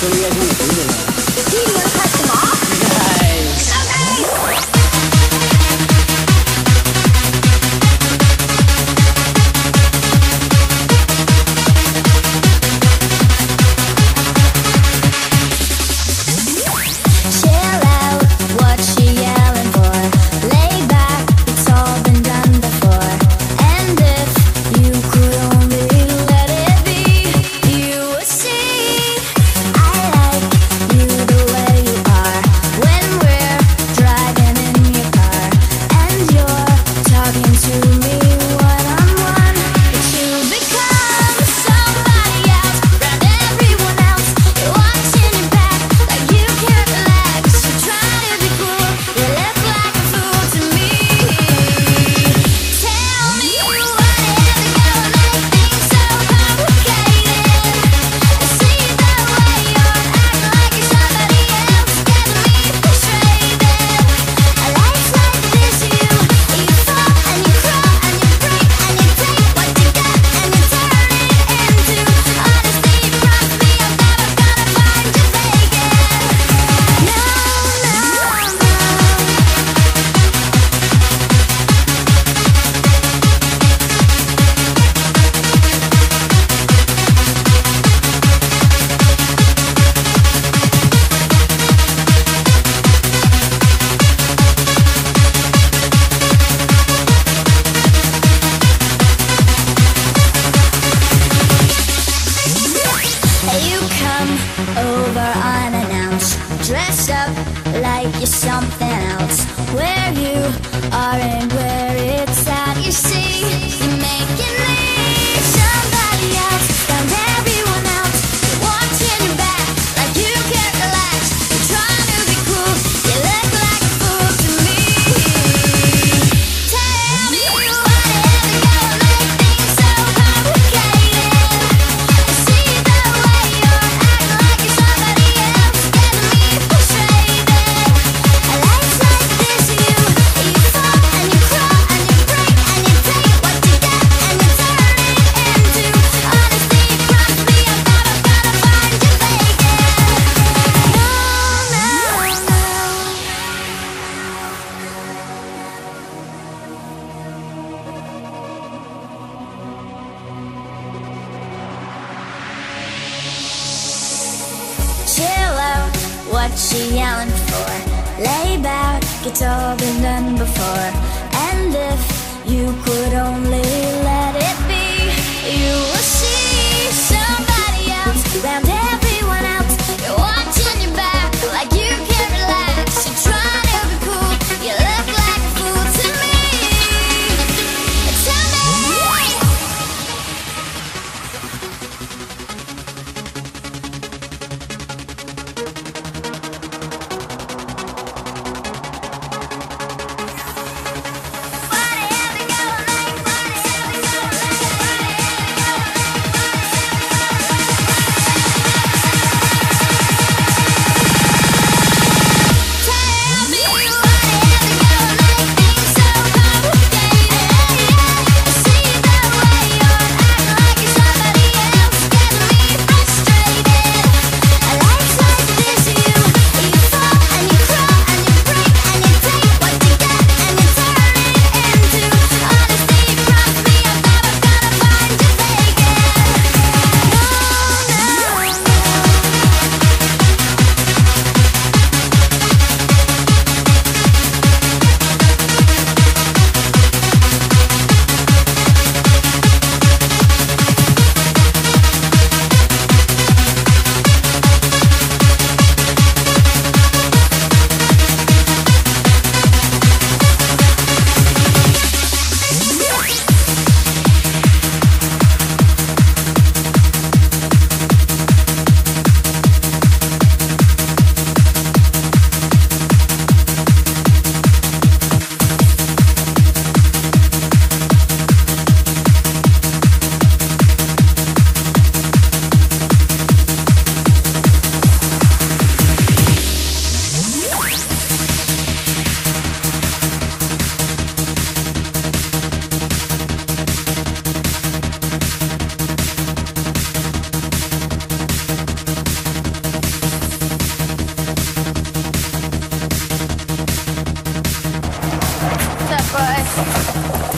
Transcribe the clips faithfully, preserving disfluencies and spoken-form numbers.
What do you guys want to do today? Do you want to cut them off? Nice. Okay. Dressed up like you're something else. Where you are and where it's at. You see, you're making me somebody else. Found everyone else. You're watching your back like you can't relax. You're trying to be cool. You look like a fool to me. Tell me whatever gonna make things so complicated. I see the way you're acting like you're somebody else. Getting me frustrated. A life like this, you you fall and you crawl and you break and you take what you get and you turn it into honesty. Promise me I'm never gonna find you faking. No, no, no. Chill out, what she yelling for? Lay back, it's all been done before. And if you could only let it be, you will see somebody else around everyone else. You're watching your back like you can't relax. You're trying to be cool, you look like a fool to me. Tell me. Whatever gonna make, whatever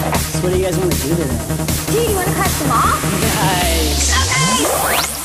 So what do you guys want to do today? Dude, you want to cut them off? Nice. Okay.